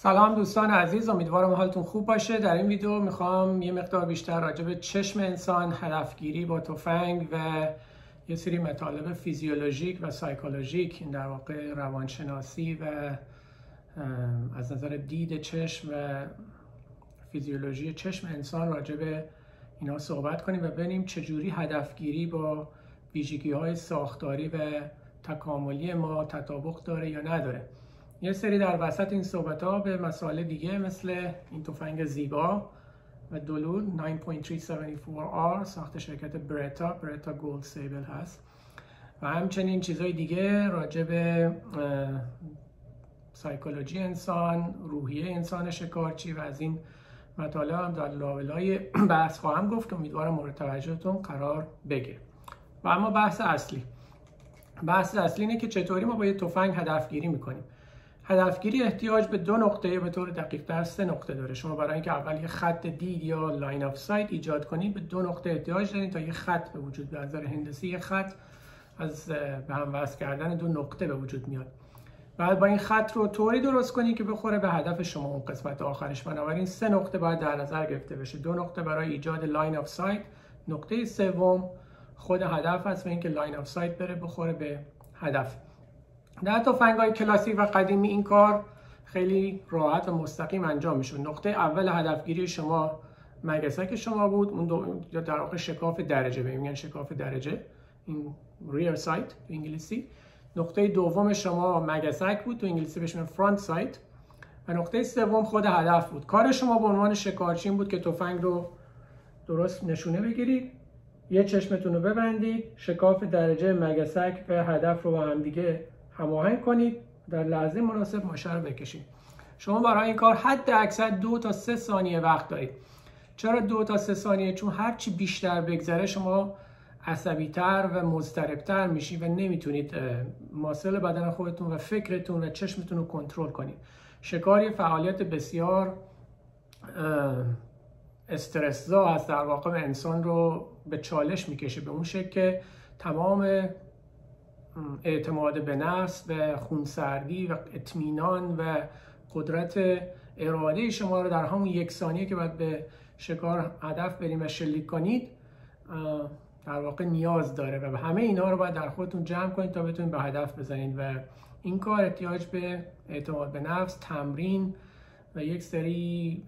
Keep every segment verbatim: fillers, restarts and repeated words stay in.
سلام دوستان عزیز، امیدوارم حالتون خوب باشه. در این ویدیو میخوام یه مقدار بیشتر راجع به چشم انسان، هدفگیری با تفنگ و یه سری مطالب فیزیولوژیک و سایکولوژیک، این در واقع روانشناسی و از نظر دید چشم و فیزیولوژی چشم انسان راجع به اینا صحبت کنیم و ببینیم چجوری هدفگیری با ویژگی‌های ساختاری و تکاملی ما تطابق داره یا نداره. یه سری در وسط این صحبت ها به مسائل دیگه مثل این تفنگ زیبا و دلول نه سه سه چهار آر ساخت شرکت برتا برتا گولد سیبل هست و همچنین چیزهای دیگه راجع به سایکولوژی انسان، روحیه انسان شکارچی و از این مطالب هم در لابلای بحث خواهم گفت. امیدوارم مورد توجهتون قرار بگیره. و اما بحث اصلی بحث اصلی اینه که چطوری ما با یه تفنگ هدفگیری میکنیم. هدفگیری احتیاج به دو نقطه، به طور دقیق تر سه نقطه داره. شما برای اینکه اول یه خط دید یا لاین اف سایت ایجاد کنید به دو نقطه احتیاج دارید تا یه خط به وجود بیاد. از نظر هندسی یه خط از به هم وصل کردن دو نقطه به وجود میاد. بعد با این خط رو طوری درست کنید که بخوره به هدف شما اون قسمت آخرش. بنابراین سه نقطه باید در نظر گرفته بشه. دو نقطه برای ایجاد لاین اف سایت، نقطه سوم خود هدف است و اینکه لاین اف سایت بره بخوره به هدف. در تفنگ‌های کلاسیک و قدیمی این کار خیلی راحت و مستقیم انجام میشد. نقطه اول هدفگیری شما مگسک شما بود، اون دو یا در واقع شکاف درجه، به میگن شکاف درجه، این ریر سایت تو انگلیسی. نقطه دوم شما مگسک بود، تو انگلیسی بهش میگن فرانت سایت. و نقطه سوم خود هدف بود. کار شما به عنوان شکارچی این بود که تفنگ رو درست نشونه بگیرید، یه چشمتون رو ببندید، شکاف درجه مگسک و هدف رو با هم دیگه هماهنگ کنید، در لحظه مناسب ماشه رو بکشید. شما برای این کار حد اکثر دو تا سه ثانیه وقت دارید. چرا دو تا سه ثانیه؟ چون هر چی بیشتر بگذره شما عصبی‌تر و مضطرب‌تر میشی و نمیتونید ماسل بدن خودتون و فکرتون و چشمتون رو کنترل کنید. شکار یه فعالیت بسیار استرس‌زا است، در واقع انسان رو به چالش میکشه به اون شکل که تمام اعتماد به نفس و خونسردی و اطمینان و قدرت اراده شما رو در همون یک ثانیه که باید به شکار هدف بریم و شلیک کنید در واقع نیاز داره و همه اینا رو باید در خودتون جمع کنید تا بتونید به هدف بزنید. و این کار احتیاج به اعتماد به نفس، تمرین و یک سری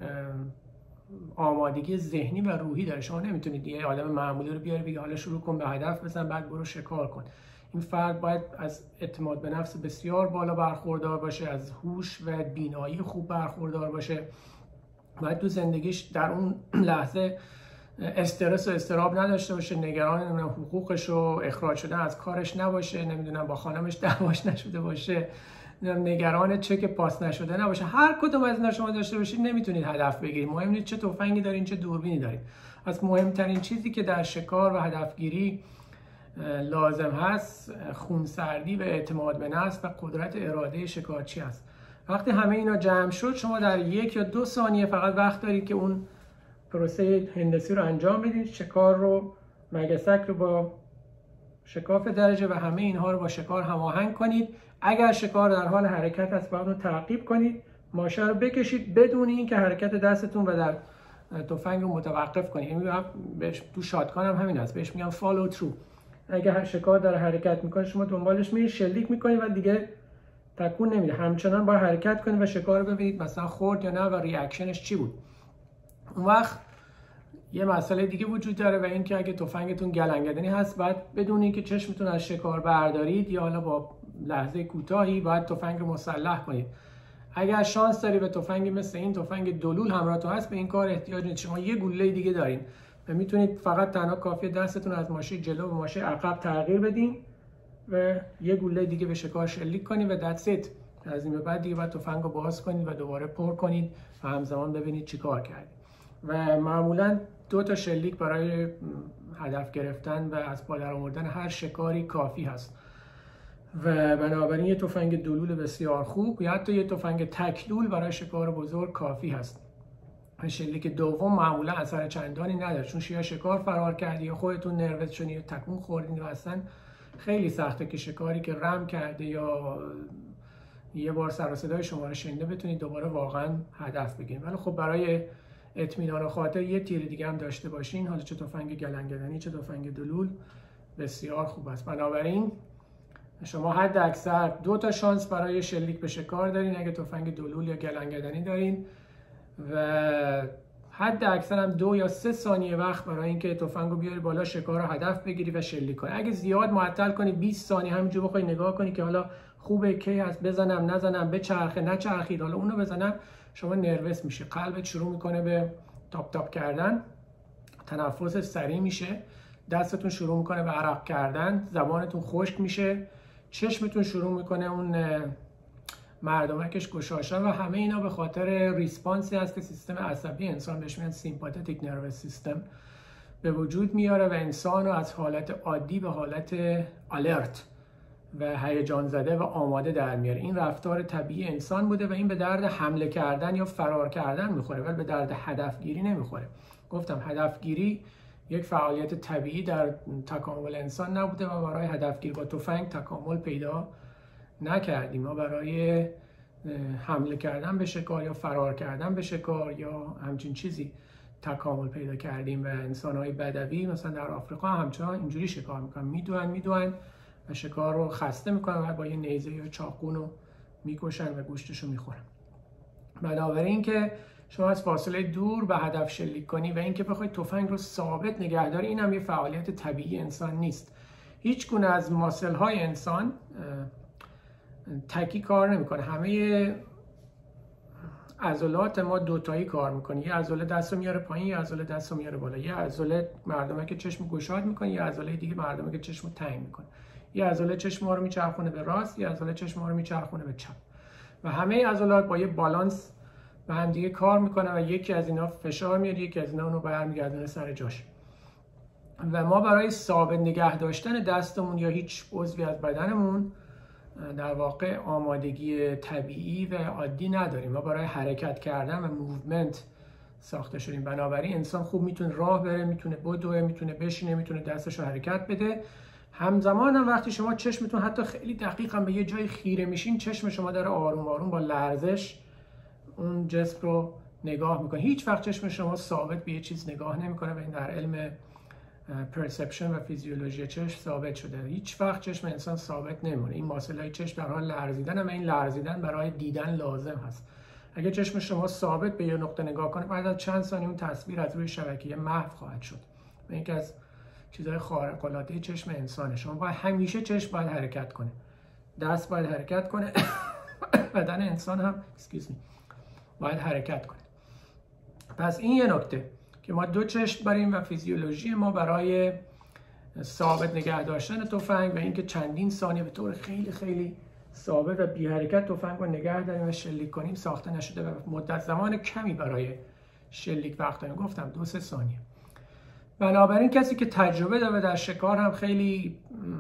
آمادگی ذهنی و روحی داره. شما نمیتونید یه آدم معمولی رو بیاری بگی حالا شروع کن به هدف بزن بعد برو شکار کن. این فرد باید از اعتماد به نفس بسیار بالا برخوردار باشه، از هوش و بینایی خوب برخوردار باشه، باید تو زندگیش در اون لحظه استرس و اضطراب نداشته باشه، نگران حقوقش و اخراج شدن از کارش نباشه، نمیدونم با خانمش دعواش نشده باشه، نگران چک پاس نشده نباشه. هر کدوم از اینا شما داشته باشید نمیتونید هدف بگیرید. مهم نیست چه تفنگی دارین چه دوربینی دارید. از مهمترین چیزی که در شکار و هدفگیری لازم هست خونسردی و اعتماد به نفس و قدرت اراده شکارچی است. وقتی همه اینا جمع شد شما در یک یا دو ثانیه فقط وقت دارید که اون پروسه هندسی رو انجام بدید، شکار رو، مگسک رو با شکاف درجه و همه اینها رو با شکار هماهنگ کنید. اگر شکار در حال حرکت است باید اون تعقیب کنید، ماشه رو بکشید بدون اینکه حرکت دستتون و در تفنگ رو متوقف کنید. یعنی بهش تو شاتگان هم همین است، بهش میگن فالو ترو. اگر شکار داره حرکت میکنه شما دنبالش میرید، شلیک میکنید و دیگه تکون نمیده، همچنان با حرکت کنید و شکار رو ببینید مثلا خورد یا نه و ریاکشنش چی بود. اون وقت یه مسئله دیگه وجود داره و این که اگه تفنگتون گلنگدنی هست باید بدون اینکه چشمتون از شکار بردارید یا حالا با لحظه کوتاهی باید تفنگ رو مسلح کنید. اگر شانس داری به تفنگی مثل این تفنگ دلول همراهتون هست به این کار احتیاج نیست. شما یه گلوله دیگه دارین و میتونید فقط تنها کافیه دستتون از ماشه جلو به ماشه عقب تغییر بدین و یه گلوله دیگه به شکار شلیک کنید و دتس ایت. از این به بعد دیگه باید تفنگ رو باز کنید و دوباره پر کنید و همزمان ببینید چیکار کردید. و معمولا دو تا شلیک برای هدف گرفتن و از پا در آوردن هر شکاری کافی هست و بنابراین یه تفنگ دلول بسیار خوب یا حتی یه تفنگ تک دول برای شکار بزرگ کافی هست. شلیک دوم معمولا اثر چندانی نداره چون یا شکار فرار کردی یا خودتون نروس شدین یا تکون خوردین و اصلا خیلی سخته که شکاری که رم کرده یا یه بار سر و صدای شما رو شنیده بتونید دوباره واقعا هدف بگیرید. ولی خب برای اطمینان خاطر یه تیر دیگه هم داشته باشین، حالا چه تفنگ گلنگدنی چه تفنگ دلول، بسیار خوب است. بنابراین شما حد اکثر دو تا شانس برای شلیک به شکار دارین اگه تفنگ دلول یا گلنگدنی دارین، و حد اکثر هم دو یا سه ثانیه وقت برای اینکه تفنگ رو بیاری بالا، شکار رو هدف بگیری و شلیک کنی. اگه زیاد معطل کنی بیست ثانیه همینجور بخوای نگاه کنی که حالا خوبه کی هست بزنم نزنم، بچرخه نچرخید، حالا اونو بزنم، شما نروس میشه، قلبت شروع میکنه به تاپ تاپ کردن، تنفس سریع میشه، دستتون شروع میکنه به عرق کردن، زبانتون خشک میشه، چشمتون شروع میکنه اون مردمکش گشاشن، و همه اینا به خاطر ریسپانسی هست که سیستم عصبی انسان بهش میگن سیمپاتیک نروس سیستم به وجود میاره و انسان رو از حالت عادی به حالت آلرت و هیجان زده و آماده در میاره. این رفتار طبیعی انسان بوده و این به درد حمله کردن یا فرار کردن میخوره، ولی به درد هدفگیری نمیخوره. گفتم هدفگیری یک فعالیت طبیعی در تکامل انسان نبوده و برای هدفگیری با تفنگ تکامل پیدا نکردیم. ما برای حمله کردن به شکار یا فرار کردن به شکار یا همچین چیزی تکامل پیدا کردیم و انسان‌های بدوی مثلا در آفریقا همچنان اینجوری شکار میکنن، میدوئن میدوئن و شکار رو خسته میکنن و با یه نیزه یا چاقو رو میکشن و گوشتش رو میخورن. بنابراین که شما از فاصله دور به هدف شلیک کنی و اینکه بخوای تفنگ رو ثابت نگه داری، این هم یه فعالیت طبیعی انسان نیست. هیچ گونه از ماسل های انسان تکی کار نمیکنه. همه عضلات ما دوتایی کار میکنه، یه عضله دست رو میاره پایین، یه عضله دست رو میاره بالا، یه عضله مردمه که چشم گشاد میکنه، یه عضله دیگه مردمه که چشم رو تنگ میکنه، یه عضله چشم رو میچرخونه به راست، یه عضله چشم رو میچرخونه به چپ، و همه عضلات با یه بالانس به هم دیگه کار میکنه و یکی از اینا فشار میاد، یکی از اینا اونو برمیگردونه سر جاش. و ما برای ثابت نگه داشتن دستمون یا هیچ عضوی از بدنمون در واقع آمادگی طبیعی و عادی نداریم. ما برای حرکت کردن و موومنت ساخته شدیم. بنابراین انسان خوب میتونه راه بره، میتونه بدوه، میتونه بشینه، میتونه دستش رو حرکت بده. همزمان هم وقتی شما چشمتون حتی خیلی دقیق هم به یه جای خیره میشین، چشم شما داره آروم آروم با لرزش اون جسم رو نگاه میکنه. هیچ وقت چشم شما ثابت به یه چیز نگاه نمیکنه و این در علم پرسپشن و فیزیولوژی چشم ثابت شده. هیچ وقت چشم انسان ثابت نمیمونه. این ماسل‌های چشم در حال لرزیدن، اما این لرزیدن برای دیدن لازم هست. اگه چشم شما ثابت به یه نقطه نگاه کنه، بعد از چند ثانیه اون تصویر از روی شبکیه محو خواهد شد. این یکی از چیزهای خارق العاده چشم انسانه. شما باید همیشه چشم باید حرکت کنه، دست باید حرکت کنه، بدن انسان هم اسکیوز می باید حرکت کنه. پس این یه نکته که ما دو چشم داریم و فیزیولوژی ما برای ثابت نگه داشتن تفنگ و اینکه چندین ثانیه به طور خیلی خیلی ثابت و بی حرکت تفنگ رو نگه داریم و شلیک کنیم ساخته نشده و مدت زمان کمی برای شلیک وقت داریم. گفتم دو سه ثانیه. بنابراین کسی که تجربه داره در شکار هم خیلی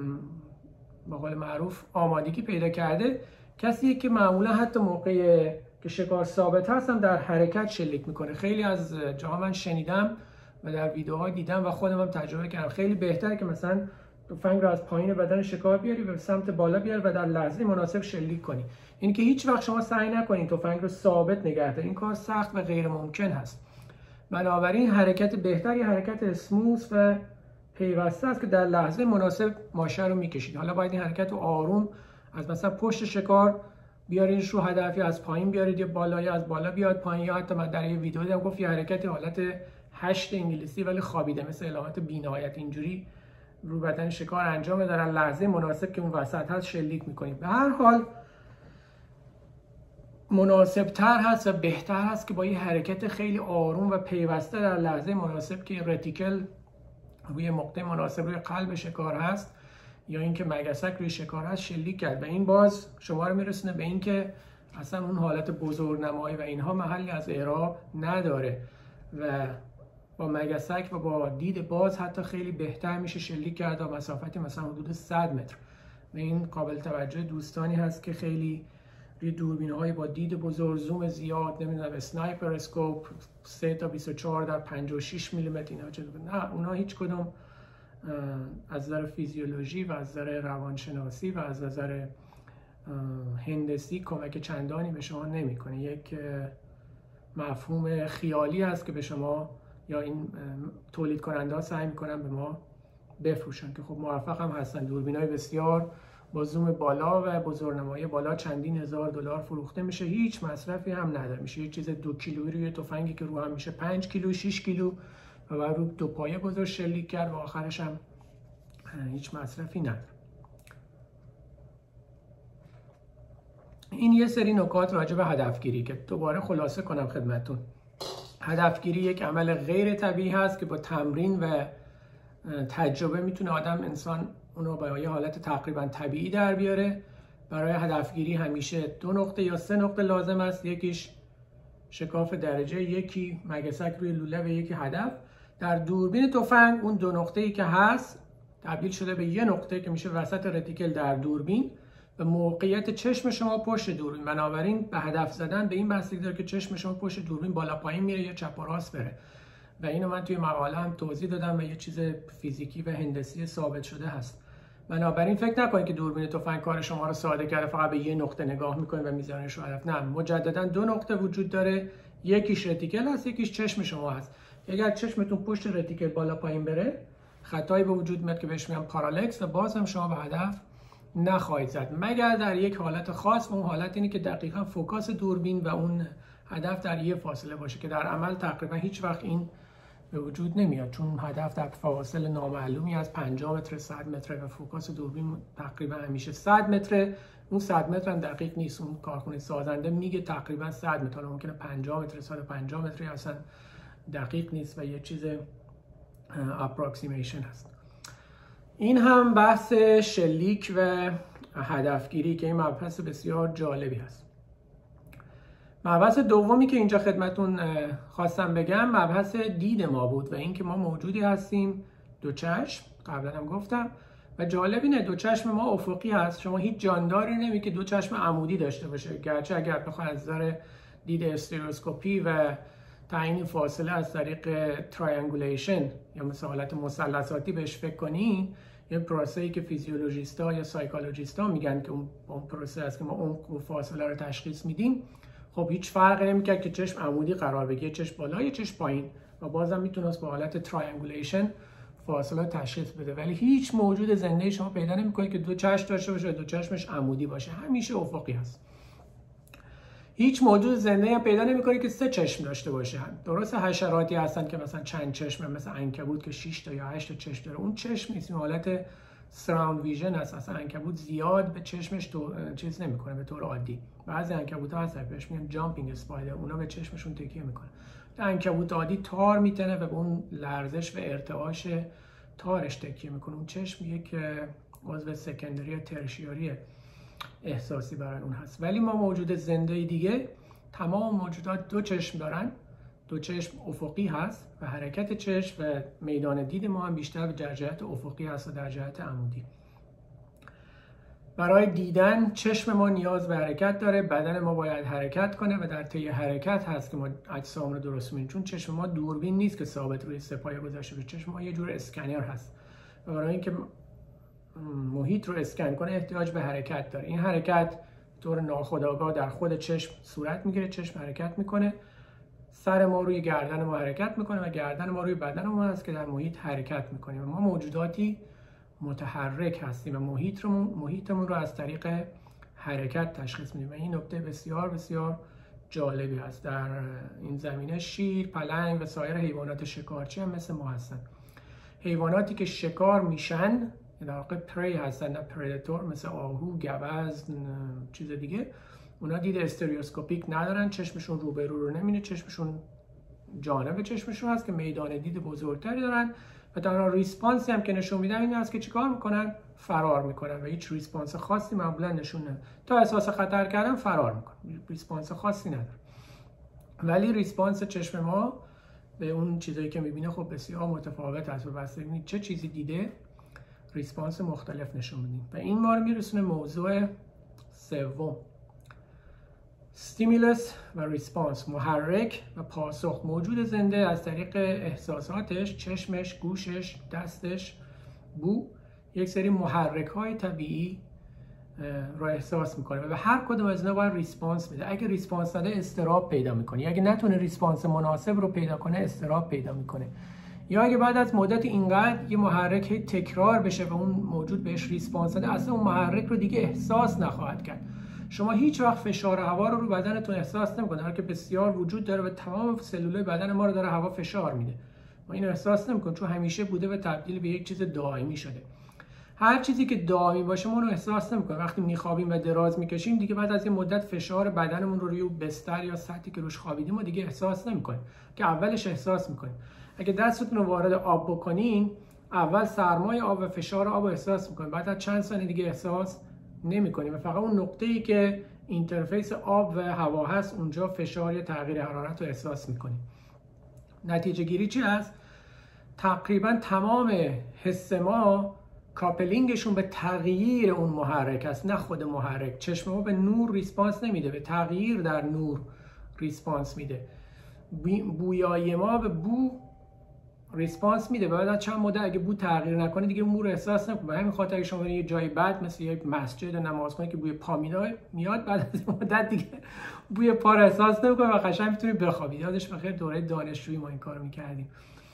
به قول معروف آمادگی پیدا کرده، کسیه که معمولا حتی موقع که شکار ثابت هستم در حرکت شلیک میکنه. خیلی از جاها من شنیدم و در ویدیوها دیدم و خودم هم تجربه کردم، خیلی بهتره که مثلا تفنگ رو از پایین بدن شکار بیاری و به سمت بالا بیاری و در لحظه مناسب شلیک کنی. این که هیچ وقت شما سعی نکنید تفنگ رو ثابت نگه دارید، این کار سخت و غیر ممکن هست. بنابراین حرکت بهتری حرکت اسموث و پیوسته است که در لحظه مناسب ماشه رو میکشید. حالا باید این حرکت رو آروم از مثلا پشت شکار بیارینش رو هدفی، از پایین بیارید یا بالا، یا از بالا بیاد پایین، یا حتی من در یه ویدیو دیدم گفت یه حرکت حالت هشت انگلیسی ولی خوابیده مثل علامت بی‌نهایت اینجوری رو بدن شکار انجام بده، در لحظه مناسب که اون وسط هست شلیک میکنید. به هر حال مناسب تر هست و بهتر هست که با یه حرکت خیلی آروم و پیوسته در لحظه مناسب که رتیکل روی نقطه مناسب روی قلب شکار هست یا اینکه مگسک روی شکار هست شلیک کرد و این باز شما رو میرسونه به اینکه اصلا اون حالت بزرگنمایی و اینها محلی از اعراب نداره و با مگسک و با دید باز حتی خیلی بهتر میشه شلیک کرد و مسافتی مثلا حدود صد متر. و این قابل توجه دوستانی هست که خیلی روی دوربین‌های با دید بزرگ، زوم زیاد، نمیدونم اسنایپر اسکوپ سه تا بیست و چهار در پنجاه و شش میلیمتر اینا چه نه، اونا هیچ کدوم از نظر فیزیولوژی و از نظر روانشناسی و از نظر هندسی کمک چندانی به شما نمیکنه. یک مفهوم خیالی هست که به شما یا این تولید کننده ها سعی میکنن به ما بفروشن که خب موفق هم هستن. دوربینای بسیار با زوم بالا و بزرگنمایی بالا چندین هزار دلار فروخته میشه، هیچ مصرفی هم نداره. میشه یه چیز دو کیلویی روی تفنگی که رو هم میشه پنج کیلو شش کیلو و بعد رو دو پایه گذاشت شلیک کرد و آخرش هم هیچ مصرفی نداره. این یه سری نکات راجع به هدفگیری که دوباره خلاصه کنم خدمتتون. هدفگیری یک عمل غیر طبیعی هست که با تمرین و تجربه میتونه آدم انسان اونو با یه حالت تقریبا طبیعی در بیاره. برای هدفگیری همیشه دو نقطه یا سه نقطه لازم است، یکیش شکاف درجه، یکی مگسک روی لوله و یکی هدف. در دوربین تفنگ اون دو نقطه‌ای که هست تبدیل شده به یه نقطه که میشه وسط رتیکل در دوربین و موقعیت چشم شما پشت دوربین. بنابراین به هدف زدن به این بستگی داره که چشم شما پشت دوربین بالا پایین میره یا چپ و راست بره و اینو من توی مقاله هم توضیح دادم و یه چیز فیزیکی و هندسی ثابت شده هست. بنابراین فکر نکنید که دوربین تفنگ کار شما رو ساده کرده، فقط به یه نقطه نگاه میکنید و میذارینش رو هدف. نه، مجددا دو نقطه وجود داره، یکیش رتیکل هست، یکیش چشم شما هست. اگر چشمتون پشت رتیکل بالا پایین بره خطایی به وجود میاد که بهش میگن پارالاکس و باز هم شما به هدف نخواهید زد، مگر در یک حالت خاص. اون حالت اینه که دقیقاً فوکاس دوربین و اون هدف در یه فاصله باشه که در عمل تقریبا هیچ وقت این به وجود نمیاد، چون هدف در فواصل نامعلومی از پنجاه متر، صد متر و فوکاس دوربین تقریبا همیشه صد متر. اون صد متر هم دقیق نیست، اون کارخونه سازنده میگه تقریبا صد متر، ممکنه پنجاه متر، صد و پنجاه متری اصلا دقیق نیست و یه چیز اپراکسیمیشن هست. این هم بحث شلیک و هدفگیری که این مبحث بسیار جالبی هست. مبحث دومی که اینجا خدمتون خواستم بگم مبحث دید ما بود و اینکه ما موجودی هستیم دو چشم، قبلا هم گفتم، و جالب اینه دو چشم ما افقی هست. شما هیچ جانداری نمی که دو چشم عمودی داشته باشه، گرچه اگر بخواد از نظر دید استریوسکوپی و تعیین فاصله از طریق ترایانگولیشن یا مثل حالت مثلثاتی بهش فکر کنی، یه پروسه‌ای که فیزیولوژیست‌ها یا سایکولوژیست‌ها میگن که اون اون پروسه است که ما عمق و فاصله رو تشخیص میدیم. خب هیچ فرقی نمی‌کنه که چشم عمودی قرار بگیره، چشم بالا یا چشم پایین، و بازم میتونست با حالت ترایانگولیشن فاصله تشخیص بده. ولی هیچ موجود زنده شما پیدا نمی‌کنید که دو چشم داشته باشه و دو چشمش عمودی باشه، همیشه افقی هست. هیچ موجود زنده هم پیدا نمی‌کنید که سه چشم داشته باشه. درست حشراتی هستن که مثلا چند چشم، مثل عنکبوت که شش تا یا هشت تا چشم داره، اون چشم نیست، این حالت سراوند ویژن است. اصلا عنکبوت زیاد به چشمش تو چیز نمی‌کنه به طور عادی. بعضی عنکبوت‌ها هستن بهش میگن جامپینگ اسپایدر، اونا به چشمشون تکیه می‌کنن. عنکبوت عادی تار میتنه و به اون لرزش و ارتعاش تارش تکیه می‌کنه. اون چشم یک عضو سکندری یا ترشیاری احساسی برای اون هست. ولی ما موجود زنده دیگه تمام موجودات دو چشم دارن، دو چشم افقی هست و حرکت چشم و میدان دید ما هم بیشتر در جهت افقی هست و در جهت عمودی. برای دیدن چشم ما نیاز به حرکت داره، بدن ما باید حرکت کنه و در طی حرکت هست که ما اجسام رو درست می‌بینیم، چون چشم ما دوربین نیست که ثابت روی سه‌پایه گذاشته بشه. چشم ما یه جور اسکنر هست و برای اینکه محیط رو اسکن کنه احتیاج به حرکت داره. این حرکت طور ناخودآگاه در خود چشم صورت میگیره، چشم حرکت میکنه، سر ما روی گردن ما حرکت میکنه و گردن ما روی بدن ما هست که در محیط حرکت میکنیم. ما موجوداتی متحرک هستیم و محیط رو محیطمون رو از طریق حرکت تشخیص میدیم و این نکته بسیار بسیار جالبی هست. در این زمینه شیر، پلنگ و سایر حیوانات شکارچی هم مثل ما هستن. حیواناتی که شکار میشن در واقع پری هستن، نه پردیتور، مثل آهو، گوزن، چیز دیگه، اونا دید استریوسکوپیک ندارن، چشمشون روبرو رو نمیبینه، چشمشون جانب چشمشون هست که میدان دید بزرگتری دارن و تنها ریسپانسی هم که نشون میدن این هست که چیکار میکنن؟ فرار میکنن و هیچ ریسپانس خاصی معمولا نشون نمیدن. تا احساس خطر کردن فرار میکنن، ریسپانس خاصی نداره. ولی ریسپانس چشم ما به اون چیزایی که میبینه خب بسیار متفاوت است و بستگی چه چیزی دیده ریسپانس مختلف نشون میدیم. و این ما رو میرسونه موضوع سوم، استیمولس و ریسپانس، محرک و پاسخ. موجود زنده از طریق احساساتش، چشمش، گوشش، دستش، بو، یک سری محرک های طبیعی رو احساس میکنه و به هر کدوم از اینا باید ریسپانس میده. اگه ریسپانس نده اضطراب پیدا میکنه، اگه نتونه ریسپانس مناسب رو پیدا کنه اضطراب پیدا میکنه. یا اگه بعد از مدت اینقدر یه محرک تکرار بشه و اون موجود بهش ریسپانس نده، اصلا اون محرک رو دیگه احساس نخواهد کرد. شما هیچ وقت فشار هوا رو رو بدنتون احساس نمی‌کنید، هر که بسیار وجود داره و تمام سلولای بدن ما رو داره هوا فشار میده. ما اینو احساس نمی‌کنیم چون همیشه بوده و تبدیل به یک چیز دائمی شده. هر چیزی که دائمی باشه ما رو احساس نمی‌کنیم. وقتی می‌خوابیم و دراز می‌کشیم دیگه بعد از یه مدت فشار بدنمون رو روی بستر یا سطحی که روش خوابیدیم ما دیگه احساس نمی‌کنیم که اولش احساس می‌کنیم. اگه دستتون رو وارد آب بکنین، اول سرمای آب و فشار آب رو احساس می‌کنید، بعد از چند ثانیه دیگه احساس نمی‌کنیم و فقط اون نقطه‌ای که اینترفیس آب و هوا هست اونجا فشار یا تغییر حرارت رو احساس می‌کنیم. نتیجه گیری چی هست؟ تقریبا تمام حس ما کاپلینگشون به تغییر اون محرک است، نه خود محرک. چشم ما به نور ریسپانس نمیده، به تغییر در نور ریسپانس میده. بویای ما به بو ریسپانس میده. بعد از چند مدت اگه بو تغییر نکنه دیگه بو رو احساس نکنه. به همین خاطر اگه شما یه جای بد مثل یه مسجد نمازخونه که بوی پا میاد، بعد از مدت دیگه بوی پا رو احساس نمیکنه و قشنگ میتونید بخوابید. یادش بخیر دوره دانشجویی ما این کارو میکردیم.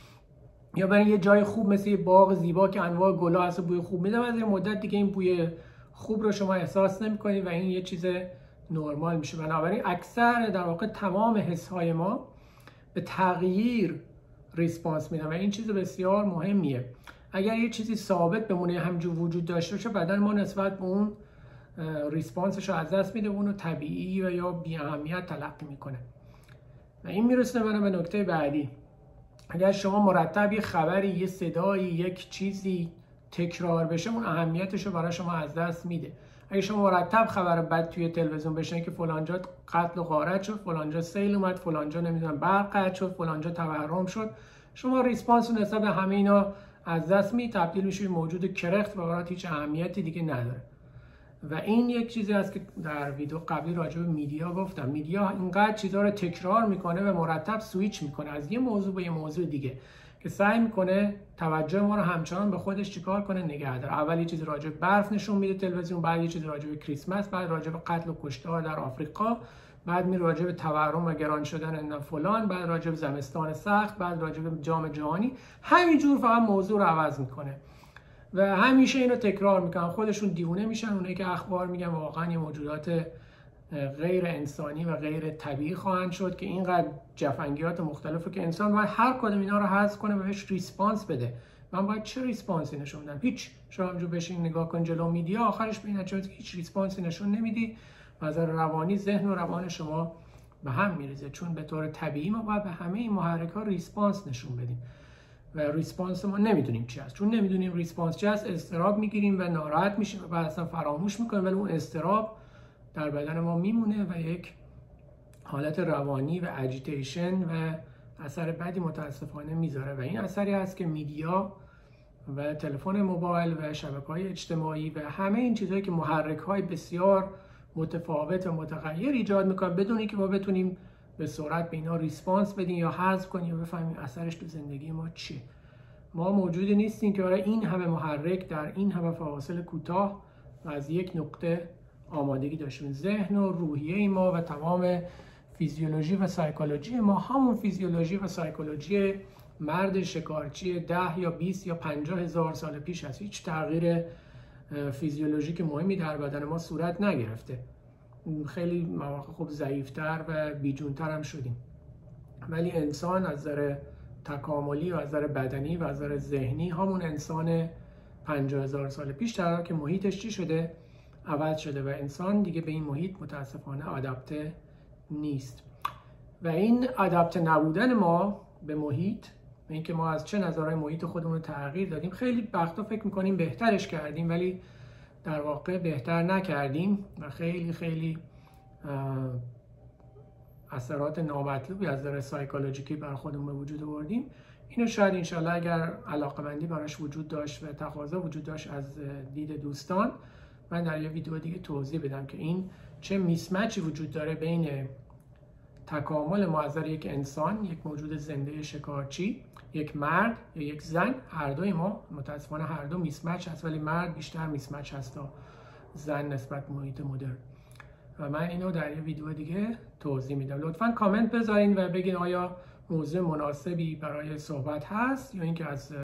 یا برای یه جای خوب مثل یه باغ زیبا که انواع گل‌ها هست بوی خوب میده، بعد از مدت دیگه این بوی خوب رو شما احساس نمیکنید و این یه چیز نرمال میشه. بنابراین اکثر در واقع تمام حس‌های ما به تغییر ریسپانس میدن و این چیز بسیار مهمیه. اگر یه چیزی ثابت بمونه همجور وجود داشته باشه، بدن ما نسبت به اون ریسپانسش رو از دست میده، اون رو طبیعی و یا بی اهمیت تلقی میکنه. و این میرسونه منو به نکته بعدی. اگر شما مرتب یه خبری، یه صدایی، یک چیزی تکرار بشه، اون اهمیتش رو برای شما از دست میده. اگه شما مرتب خبر بد توی تلویزیون بشنوید که فلانجا قتل و غارت شد، فلانجا سیل اومد، فلانجا نمیدونم برق قطع شد، فلانجا تورم شد، شما ریسپانس نسبت به همه اینا از دست می تبدیل میشه به موجود کرخت و برات هیچ اهمیتی دیگه نداره. و این یک چیزی است که در ویدیو قبلی راجع به میدیا گفتم. میدیا اینقدر چیزا رو تکرار میکنه و مرتب سویچ میکنه از یه موضوع به یه موضوع دیگه که سعی میکنه توجه ما رو همچنان به خودش چیکار کنه، نگه داره. اول یه چیز راجع به برف نشون میده تلویزیون، بعد یه چیز راجع به کریسمس، بعد راجع به قتل و کشتار در آفریقا، بعد می راجع به تورم و گران شدن فلان، بعد راجع به زمستان سخت، بعد راجع به جام جهانی. همینجور فقط موضوع رو عوض میکنه و همیشه اینو تکرار میکنن. خودشون دیوونه میشن. اونایی که اخبار میگن واقعا یه موجودات غیر انسانی و غیر طبیعی خواهند شد که اینقدر جفنگیات مختلفه که انسان باید هر کدوم اینا رو حذف کنه و بهش ریسپانس بده. من باید چه ریسپانسی نشون بدم؟ هیچ. شما همونجور بشین نگاه کن جلو میدیا، آخرش به این نتیجه که هیچ ریسپانسی نشون نمیدی. و از روانی ذهن و روان شما به هم میریزه، چون به طور طبیعی ما باید به همه این محرک ها ریسپانس نشون بدیم و ریسپانس ما نمیدونیم چی است. چون نمیدونیم ریسپانس چی است، اضطراب میگیریم و ناراحت میشیم و بعد اصلا فراموش میکنیم، ولی اون اضطراب در بدن ما میمونه و یک حالت روانی و اجیتیشن و اثر بدی متاسفانه میذاره. و این اثری هست که میدیا و تلفن موبایل و شبکه‌های اجتماعی و همه این چیزهایی که محرک‌های بسیار متفاوت و متغیر ایجاد میکنن بدون اینکه ما بتونیم به سرعت به اینا ریسپانس بدیم یا حذف کنیم یا بفهمیم اثرش تو زندگی ما چیه. ما موجودی نیستیم که برای این همه محرک در این همه فواصل کوتاه و از یک نقطه آمادگی داشتیم. ذهن و روحیه ما و تمام فیزیولوژی و سایکولوژی ما همون فیزیولوژی و سایکولوژی مرد شکارچی ده یا بیست یا پنجاه هزار سال پیش هست. هیچ تغییر فیزیولوژیک مهمی در بدن ما صورت نگرفته. خیلی مواقع خوب ضعیفتر و بیجونتر هم شدیم، ولی انسان از نظر تکاملی و از نظر بدنی و از نظر ذهنی همون انسان پنجاه هزار سال پیش، در حالی که محیطش چی شده؟ عوض شده و انسان دیگه به این محیط متاسفانه آداپته نیست. و این آداپته نبودن ما به محیط، به اینکه ما از چه نظرهای محیط خودمون رو تغییر دادیم، خیلی وقتا فکر میکنیم بهترش کردیم ولی در واقع بهتر نکردیم و خیلی خیلی اثرات نامطلوبی از نظر سایکولوژیکی بر خودمون به وجود آوردیم. اینو شاید انشالله اگر علاقه‌مندی براش وجود داشت و تقاضا وجود داشت از دید دوستان، من در یه ویدیو دیگه توضیح بدم که این چه میسمچی وجود داره بین تکامل ما از نظر یک انسان، یک موجود زنده شکارچی، یک مرد یا یک زن. هر دوی ما متاسفانه هر دو میسمچ هست، ولی مرد بیشتر میسمچ هست تا زن نسبت به محیط مدرن و من اینو در یه ویدیو دیگه توضیح میدم. لطفاً کامنت بذارین و بگین آیا موضوع مناسبی برای صحبت هست یا اینکه از